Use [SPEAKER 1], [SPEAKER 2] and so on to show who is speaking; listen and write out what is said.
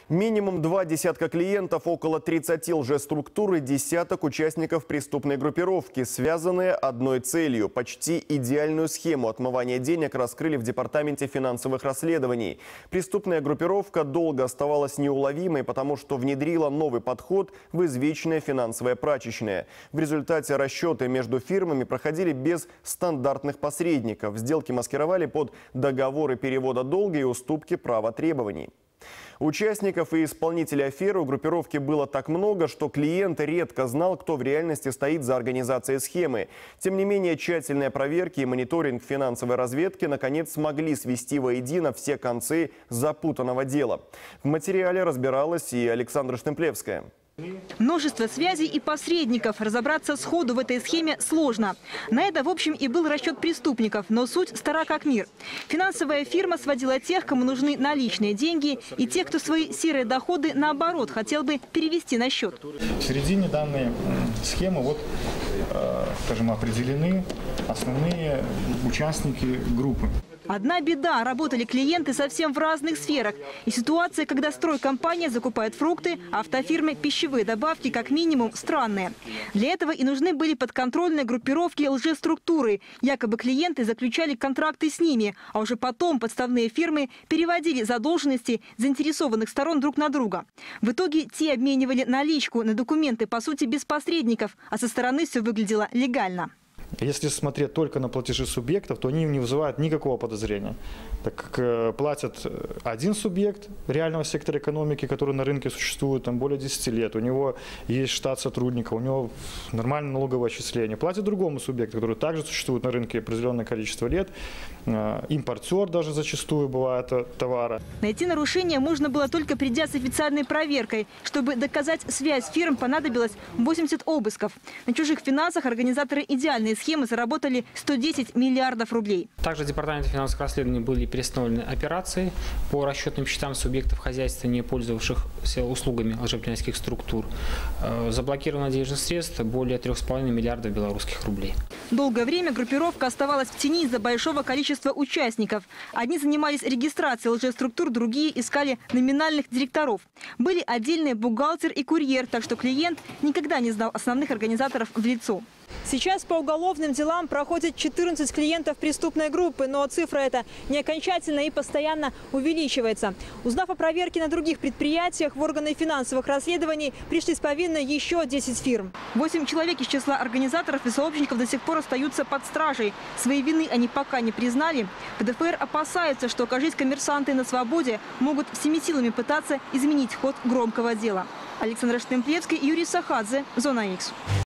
[SPEAKER 1] Минимум 2 десятка клиентов, около 30 лжеструктур и десяток участников преступной группировки, связанные одной целью. Почти идеальную схему отмывания денег раскрыли в Департаменте финансовых расследований. Преступная группировка долго оставалась неуловимой, потому что внедрила новый подход в извечное финансовое прачечное. В результате расчеты между фирмами проходили без стандартных посредников. Сделки маскировали под договоры перевода долга и уступки права требований. Участников и исполнителей аферы у группировки было так много, что клиент редко знал, кто в реальности стоит за организацией схемы. Тем не менее, тщательные проверки и мониторинг финансовой разведки наконец смогли свести воедино все концы запутанного дела. В материале разбиралась и Александра Штемплевская.
[SPEAKER 2] Множество связей и посредников. Разобраться сходу в этой схеме сложно. На это, в общем, и был расчет преступников. Но суть стара как мир. Финансовая фирма сводила тех, кому нужны наличные деньги, и тех, кто свои серые доходы, наоборот, хотел бы перевести на счет.
[SPEAKER 3] В середине данной схемы скажем, определены основные участники группы.
[SPEAKER 2] Одна беда – работали клиенты совсем в разных сферах. И ситуация, когда стройкомпания закупает фрукты, а автофирмы – пищевые добавки, как минимум, странные. Для этого и нужны были подконтрольные группировки лжеструктуры. Якобы клиенты заключали контракты с ними, а уже потом подставные фирмы переводили задолженности заинтересованных сторон друг на друга. В итоге те обменивали наличку на документы, по сути, без посредников, а со стороны все выглядело легально.
[SPEAKER 3] Если смотреть только на платежи субъектов, то они не вызывают никакого подозрения, так как платит один субъект реального сектора экономики, который на рынке существует более 10 лет, у него есть штат сотрудников, у него нормальное налоговое отчисление. Платит другому субъекту, который также существует на рынке определенное количество лет, импортер даже зачастую бывает товара.
[SPEAKER 2] Найти нарушение можно было только придя с официальной проверкой. Чтобы доказать связь фирм, понадобилось 80 обысков. На чужих финансах организаторы идеальной схемы заработали 110 миллиардов рублей.
[SPEAKER 4] Также в Департаменте финансовых расследований были приостановлены операции по расчетным счетам субъектов хозяйства, не пользовавшихся услугами лжеплательских структур. Заблокировано денежных средств более 3,5 миллиардов белорусских рублей.
[SPEAKER 2] Долгое время группировка оставалась в тени из-за большого количества участников. Одни занимались регистрацией лжеструктур, другие искали номинальных директоров. Были отдельные бухгалтер и курьер, так что клиент никогда не знал основных организаторов в лицо. Сейчас по уголовным делам проходит 14 клиентов преступной группы, но цифра эта не окончательно и постоянно увеличивается. Узнав о проверке на других предприятиях, в органы финансовых расследований пришли с повинной еще 10 фирм. 8 человек из числа организаторов и сообщников до сих пор остаются под стражей. Своей вины они пока не признали. ПДФР опасается, что, окажись коммерсанты на свободе, могут всеми силами пытаться изменить ход громкого дела. Александра Штемплевская, Юрий Сахадзе, Зона Х.